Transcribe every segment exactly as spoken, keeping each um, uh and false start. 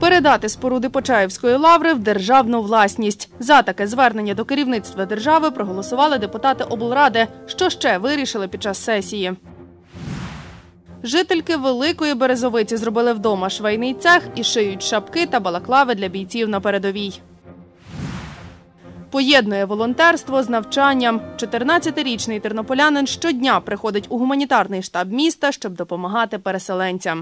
Передати споруди Почаївської лаври в державну власність. За таке звернення до керівництва держави проголосували депутати облради. Що ще вирішили під час сесії? Жительки Великої Березовиці зробили вдома швейний цех і шиють шапки та балаклави для бійців на передовій. Поєднує волонтерство з навчанням. чотирнадцятирічний тернополянин щодня приходить у гуманітарний штаб міста, щоб допомагати переселенцям.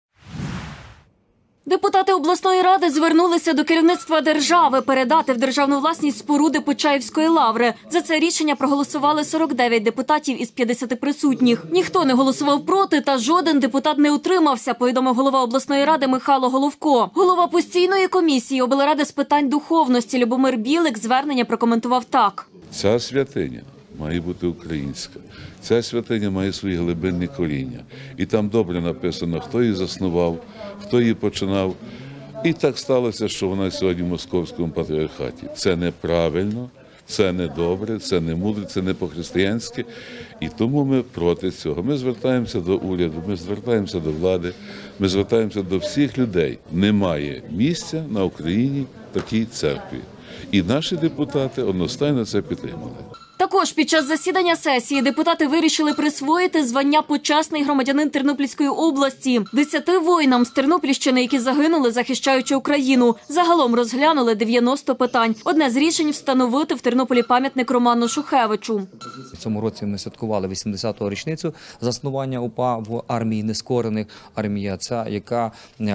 Депутати обласної ради звернулися до керівництва держави передати в державну власність споруди Почаївської лаври. За це рішення проголосували сорок дев'ять депутатів із п'ятдесяти присутніх. Ніхто не голосував проти та жоден депутат не утримався, повідомив голова обласної ради Михайло Головко. Голова постійної комісії облради з питань духовності Любомир Білик звернення прокоментував так. Ця святиня має бути українська. Ця святиня має свої глибинні коріння. І там добре написано, хто її заснував, хто її починав. І так сталося, що вона сьогодні в Московському патріархаті. Це неправильно, це не добре, це не мудре, це не по-християнськи. І тому ми проти цього. Ми звертаємося до уряду, ми звертаємося до влади, ми звертаємося до всіх людей. Немає місця на Україні такій церкві. І наші депутати одностайно це підтримали. Також під час засідання сесії депутати вирішили присвоїти звання «Почесний громадянин Тернопільської області» десяти воїнам з Тернопільщини, які загинули, захищаючи Україну. Загалом розглянули дев'яносто питань. Одне з рішень – встановити в Тернополі пам'ятник Роману Шухевичу. В цьому році ми святкували вісімдесяту річницю заснування УПА в армії нескорених. Армія ця, яка,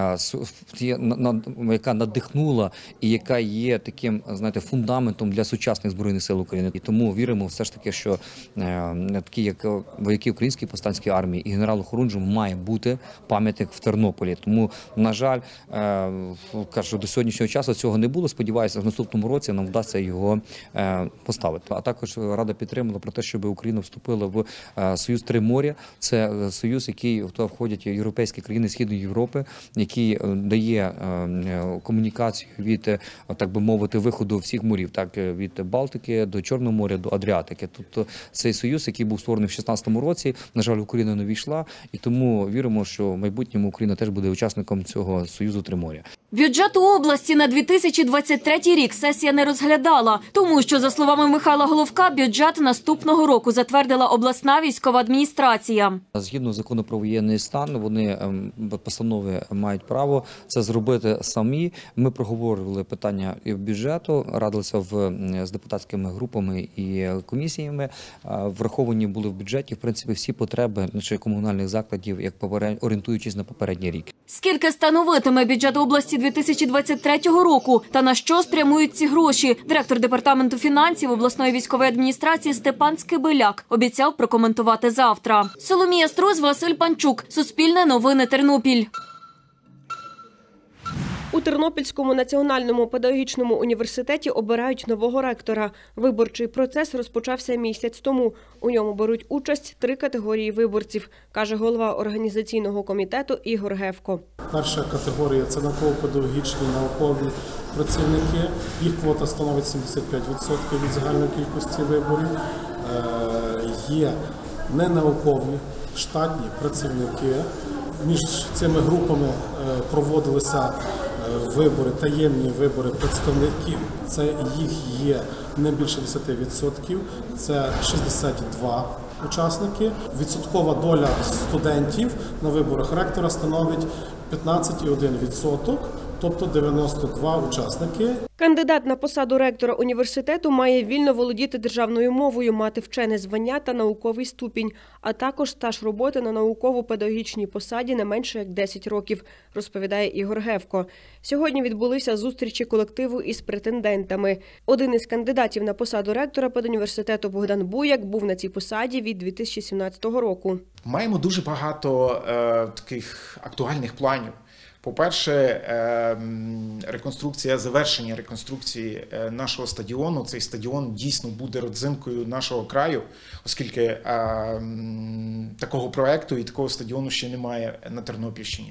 яка надихнула і яка є таким, знаєте, фундаментом для сучасних Збройних сил України. І тому віримо, все ж таки, що е, такі, як вояки Української повстанської армії і генералу Хорунжу, має бути пам'ятник в Тернополі. Тому, на жаль, е, кажу, до сьогоднішнього часу цього не було. Сподіваюся, в наступному році нам вдасться його е, поставити. А також Рада підтримала про те, щоб Україна вступила в е, Союз Тримор'я. Це союз, який в то входять європейські країни Східної Європи, який дає е, комунікацію від, е, так би мовити, виходу всіх морів, так, від Балтики до Чорного моря, до Адріатики. Тобто цей союз, який був створений в шістнадцятому році, на жаль, Україна не ввійшла, і тому віримо, що в майбутньому Україна теж буде учасником цього Союзу Тримор'я. Бюджет області на дві тисячі двадцять третій рік сесія не розглядала, тому що, за словами Михайла Головка, бюджет наступного року затвердила обласна військова адміністрація. Згідно закону про воєнний стан, вони постанови мають право це зробити самі. Ми проговорювали питання бюджету, радилися в, з депутатськими групами і комісіями. Враховані були в бюджеті, в принципі, всі потреби наших комунальних закладів, як орієнтуючись на попередній рік. Скільки становитиме бюджет області дві тисячі двадцять третього року та на що спрямують ці гроші? Директор департаменту фінансів обласної військової адміністрації Степан Скибиляк обіцяв прокоментувати завтра. Соломія Струз, Василь Панчук. Суспільне новини, Тернопіль. У Тернопільському національному педагогічному університеті обирають нового ректора. Виборчий процес розпочався місяць тому. У ньому беруть участь три категорії виборців, каже голова організаційного комітету Ігор Гевко. Перша категорія – це науково-педагогічні, наукові працівники. Їх квота становить сімдесят п'ять відсотків від загальної кількості виборів. Є ненаукові штатні працівники. Між цими групами проводилися вибори, таємні вибори представників. Це їх є не більше десять відсотків, це шістдесят два учасники. Відсоткова доля студентів на виборах ректора становить п'ятнадцять цілих один десятий відсоток, тобто дев'яносто два учасники. Кандидат на посаду ректора університету має вільно володіти державною мовою, мати вчене звання та науковий ступінь, а також стаж роботи на науково-педагогічній посаді не менше як десять років, розповідає Ігор Гевко. Сьогодні відбулися зустрічі колективу із претендентами. Один із кандидатів на посаду ректора педуніверситету Богдан Буяк був на цій посаді від дві тисячі сімнадцятого року. Маємо дуже багато е, таких актуальних планів. По-перше, реконструкція, завершення реконструкції нашого стадіону. Цей стадіон дійсно буде родзинкою нашого краю, оскільки такого проєкту і такого стадіону ще немає на Тернопільщині.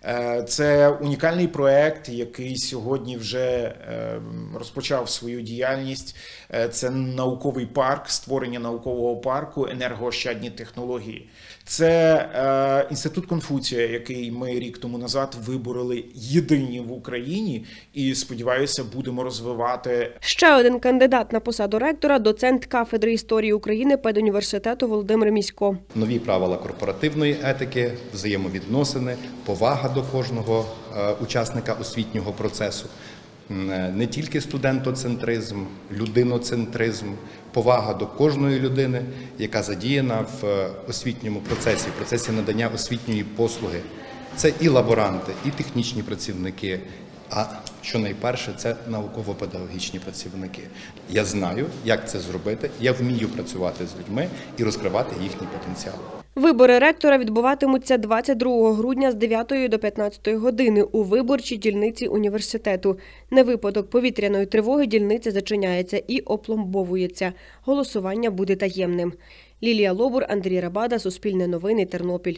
Це унікальний проект, який сьогодні вже розпочав свою діяльність. Це науковий парк, створення наукового парку енергоощадні технології. Це інститут Конфуція, який ми рік тому назад вибороли єдині в Україні і, сподіваюся, будемо розвивати. Ще один кандидат на посаду ректора – доцент кафедри історії України педуніверситету Володимир Місько. Нові правила корпоративної етики, взаємовідносини, повага до кожного учасника освітнього процесу. Не тільки студентоцентризм, людиноцентризм, повага до кожної людини, яка задіяна в освітньому процесі, в процесі надання освітньої послуги. Це і лаборанти, і технічні працівники, а що найперше, це науково-педагогічні працівники. Я знаю, як це зробити, я вмію працювати з людьми і розкривати їхній потенціал. Вибори ректора відбуватимуться двадцять другого грудня з дев'ятої до п'ятнадцятої години у виборчій дільниці університету. На випадок повітряної тривоги дільниця зачиняється і опломбовується. Голосування буде таємним. Лілія Лобур, Андрій Рабада, Суспільне новини, Тернопіль.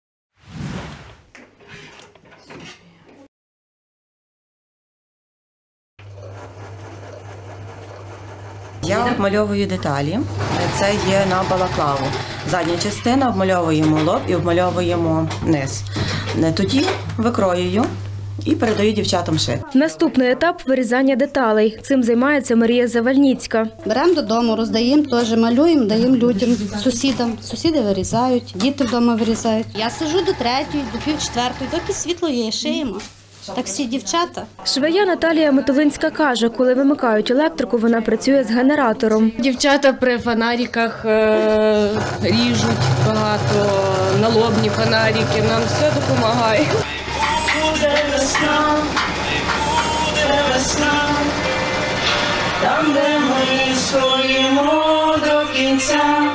Я обмальовую деталі. Це є на балаклаву. Задня частина, обмальовуємо лоб і обмальовуємо низ. Тоді викроюю і передаю дівчатам шити. Наступний етап – вирізання деталей. Цим займається Марія Завальніцька. Беремо додому, роздаємо, теж малюємо, даємо людям, сусідам. Сусіди вирізають, діти вдома вирізають. Я сиджу до третьої, до пів четвертої, доки світло є, шиємо. Так всі дівчата. Швея Наталія Мотовинська каже, коли вимикають електрику, вона працює з генератором. Дівчата при фонариках е- ріжуть багато, налобні фонарики, нам все допомагає. Буде весна, буде весна, там, де ми стоїмо до кінця,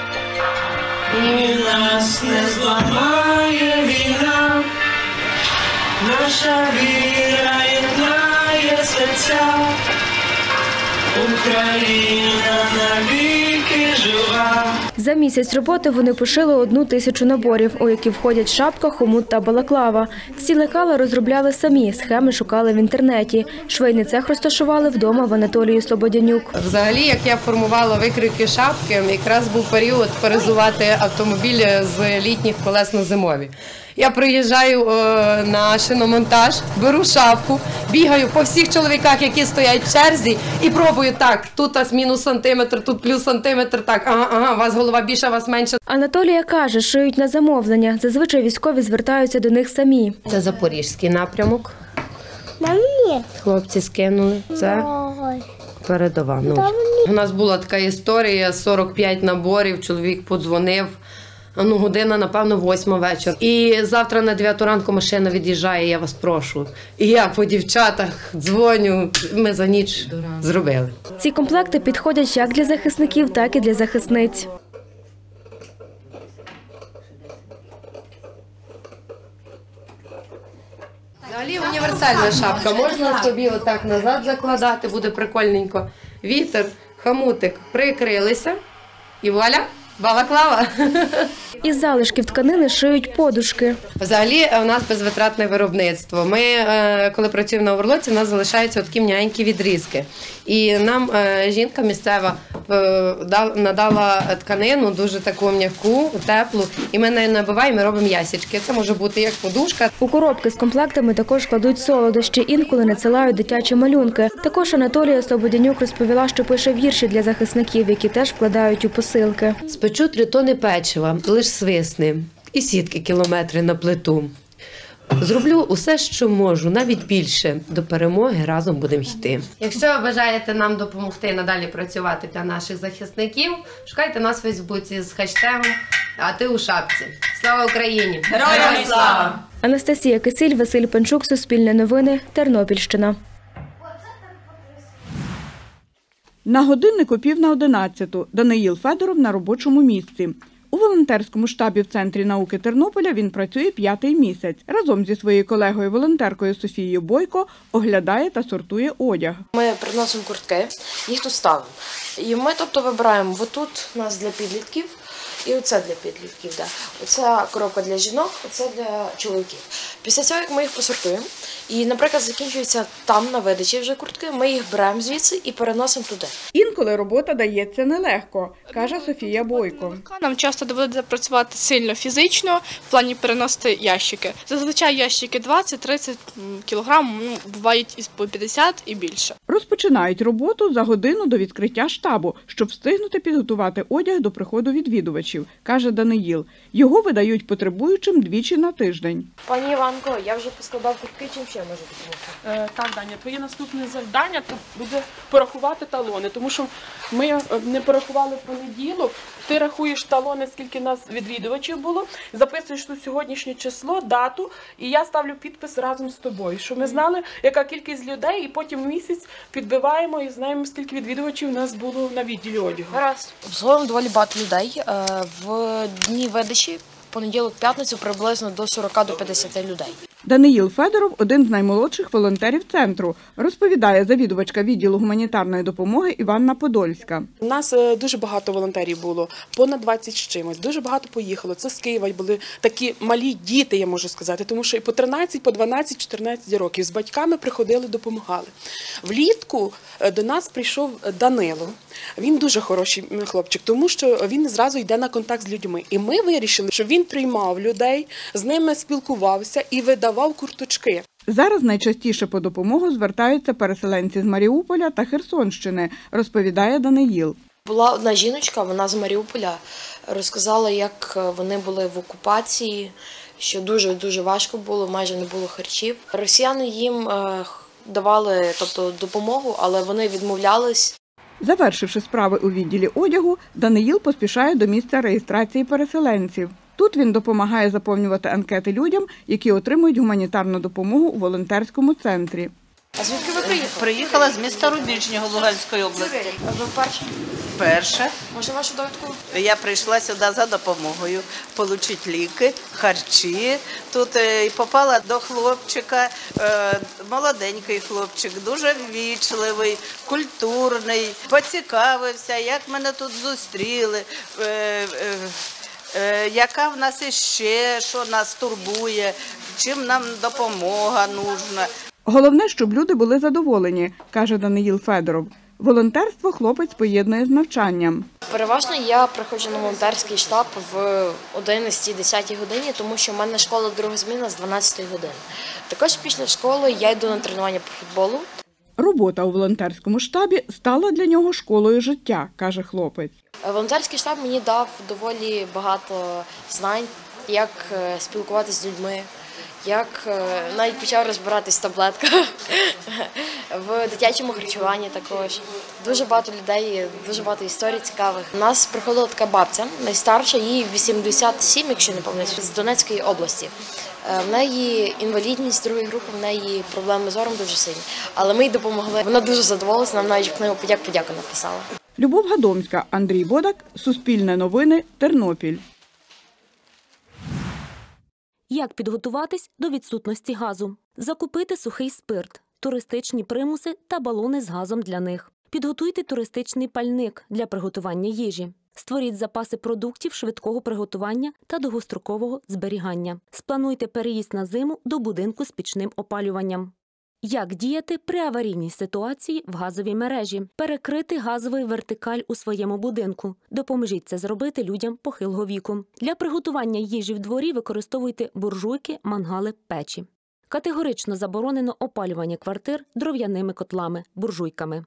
і нас не зламає війна. Наша віра єднає серця, Україна навіки жива. За місяць роботи вони пошили одну тисячу наборів, у які входять шапка, хомут та балаклава. Всі лекала розробляли самі, схеми шукали в інтернеті. Швейний цех розташували вдома в Анатолії Слободянюк. Взагалі, як я формувала викрійки шапки, якраз був період перезувати автомобілі з літніх колес на зимові. Я приїжджаю е, на шиномонтаж, беру шапку, бігаю по всіх чоловіках, які стоять в черзі, і пробую так, тут мінус сантиметр, тут плюс сантиметр, так, ага, ага, у вас голова більша, у вас менша. Анатолія каже, шиють на замовлення. Зазвичай військові звертаються до них самі. Це запорізький напрямок. Хлопці скинули. Це передова. Ну, у нас була така історія, сорок п'ять наборів, чоловік подзвонив. Ну, година, напевно, восьма вечора. І завтра на дев'яту ранку машина від'їжджає, я вас прошу. І я по дівчатах дзвоню, ми за ніч зробили. Ці комплекти підходять як для захисників, так і для захисниць. Взагалі універсальна шапка. Можна собі отак назад закладати, буде прикольненько. Вітер, хомутик, прикрилися і вуаля! Балаклава. Із залишків тканини шиють подушки. Взагалі у нас безвитратне виробництво. Ми, коли працюємо на оверлоці, у нас залишаються такі м'янькі відрізки. І нам жінка місцева надала тканину, дуже таку м'яку, теплу, і ми нею набиваємо і робимо ясічки. Це може бути як подушка. У коробки з комплектами також кладуть солодощі, інколи надсилають дитячі малюнки. Також Анатолія Слободянюк розповіла, що пише вірші для захисників, які теж вкладають у посилки. Спечу три тони печива, лиш свисни, і сітки кілометри на плиту. Зроблю усе, що можу, навіть більше. До перемоги разом будемо йти. Якщо ви бажаєте нам допомогти надалі працювати для наших захисників, шукайте нас в Фейсбуці з хештегом «А ти у шапці». Слава Україні! Героям слава! Анастасія Кисіль, Василь Панчук, Суспільне новини, Тернопільщина. На годиннику пів на одинадцяту. Даниїл Федоров на робочому місці. У волонтерському штабі в Центрі науки Тернополя він працює п'ятий місяць. Разом зі своєю колегою-волонтеркою Софією Бойко оглядає та сортує одяг. Ми приносимо куртки, їх тут ставимо. І ми тобто вибираємо, отут у нас для підлітків, і оце для підлітків. Да. Оце коробка для жінок, оце для чоловіків. Після цього, як ми їх посортуємо, і, наприклад, закінчується там на видачі вже куртки, ми їх беремо звідси і переносимо туди. Інколи робота дається нелегко, каже Софія Бойко. Нам часто доводиться працювати сильно фізично, в плані переносити ящики. Зазвичай ящики двадцять-тридцять кілограм, ну, бувають і по п'ятдесят і більше. Розпочинають роботу за годину до відкриття штабу, щоб встигнути підготувати одяг до приходу відвідувачів, каже Даниїл. Його видають потребуючим двічі на тиждень. Пані Іванко, я вже поскладав куртки, чим ще можу допомогти? Е, так, Даня, твоє наступне завдання – буде порахувати талони, тому що ми не порахували в понеділок. Ти рахуєш талони, скільки нас відвідувачів було, записуєш тут сьогоднішнє число, дату, і я ставлю підпис разом з тобою, щоб ми знали, яка кількість людей, і потім місяць підбиваємо і знаємо, скільки відвідувачів у нас було на відділі одягу. Гаразд. Обслуговуємо доволі багато людей. В дні видачі, понеділок-п'ятницю, приблизно до сорока до п'ятдесяти людей. Даниїл Федоров – один з наймолодших волонтерів центру, розповідає завідувачка відділу гуманітарної допомоги Іванна Подольська. У нас дуже багато волонтерів було, понад двадцять з чимось, дуже багато поїхало. Це з Києва були такі малі діти, я можу сказати, тому що і по тринадцять, по дванадцять, чотирнадцять років з батьками приходили, допомагали. Влітку до нас прийшов Данило. Він дуже хороший хлопчик, тому що він зразу йде на контакт з людьми. І ми вирішили, що він приймав людей, з ними спілкувався і видавав курточки. Зараз найчастіше по допомогу звертаються переселенці з Маріуполя та Херсонщини, розповідає Даниїл. Була одна жіночка, вона з Маріуполя, розказала, як вони були в окупації, що дуже-дуже важко було, майже не було харчів. Росіяни їм давали, тобто, допомогу, але вони відмовлялись. Завершивши справи у відділі одягу, Даниїл поспішає до місця реєстрації переселенців. Тут він допомагає заповнювати анкети людям, які отримують гуманітарну допомогу у волонтерському центрі. А звідки ви приїхали? Приїхала з міста Рубіжнього Луганської області. А ви вперше? Перше. Може, вашу довідку? Я прийшла сюди за допомогою, отримати ліки, харчі. Тут і попала до хлопчика, молоденький хлопчик, дуже ввічливий, культурний, поцікавився, як мене тут зустріли, яка в нас іще, що нас турбує, чим нам допомога нужна. Головне, щоб люди були задоволені, каже Даниїл Федоров. Волонтерство хлопець поєднує з навчанням. Переважно я приходжу на волонтерський штаб в одинадцятій-десятій годині, тому що в мене школа друга зміна з дванадцятої години. Також після школи я йду на тренування по футболу. Робота у волонтерському штабі стала для нього школою життя, каже хлопець. Волонтерський штаб мені дав доволі багато знань, як спілкуватися з людьми, як навіть почав розбиратись в таблетках, в дитячому харчуванні також. Дуже багато людей, дуже багато історій цікавих. У нас приходила така бабця, найстарша, їй вісімдесят сім, якщо не помиляюсь, з Донецької області. В неї інвалідність другої групи, в неї проблеми з зором дуже сильні. Але ми їй допомогли. Вона дуже задоволилася, нам навіть в книгу подяк-подяку написала. Любов Гадомська, Андрій Бодак, Суспільне новини, Тернопіль. Як підготуватись до відсутності газу? Закупити сухий спирт, туристичні примуси та балони з газом для них. Підготуйте туристичний пальник для приготування їжі. Створіть запаси продуктів швидкого приготування та довгострокового зберігання. Сплануйте переїзд на зиму до будинку з пічним опалюванням. Як діяти при аварійній ситуації в газовій мережі? Перекрити газовий вертикаль у своєму будинку. Допоможіть це зробити людям похилого віку. Для приготування їжі в дворі використовуйте буржуйки, мангали, печі. Категорично заборонено опалювання квартир дров'яними котлами, буржуйками.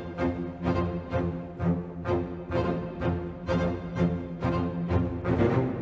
Thank you.